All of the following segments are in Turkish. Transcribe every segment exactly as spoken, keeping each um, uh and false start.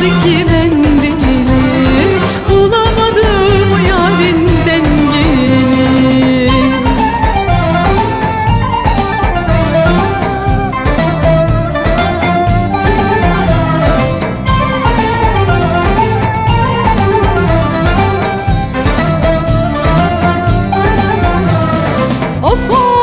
otuz iki mendili, bulamadım o yarinden yeni. Of of,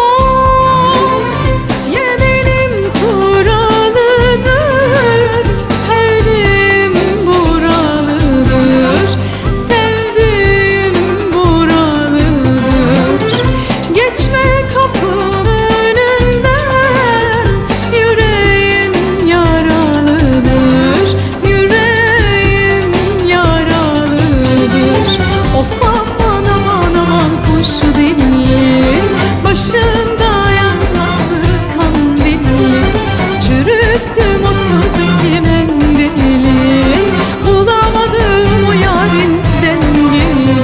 Yemenim Turalıdır, sevdim buralıdır, sevdim buralıdır. Geçme kapım önünden, yüreğim yaralıdır, yüreğim yaralıdır. Of aman aman aman kuş dilli, başında yazması kandilli, çürüttüm otuz iki mendili, bulamadım o yarinden yeni.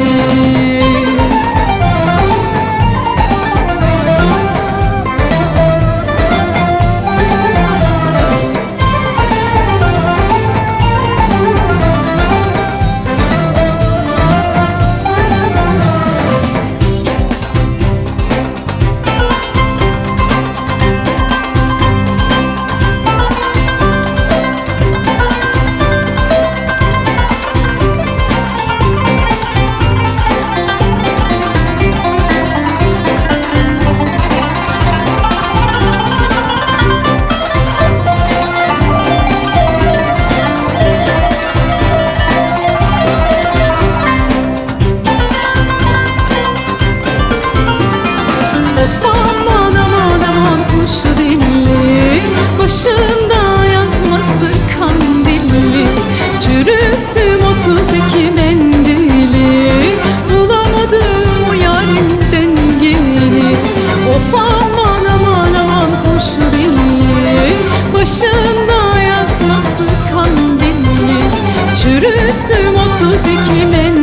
Of aman aman aman kuş dilli, başında yazması kandilli, çürüttüm otuz iki mendili, bulamadım o yarinden yeni. Of aman aman aman kuş dilli, başında yazması kandilli, çürüttüm otuz iki mendili.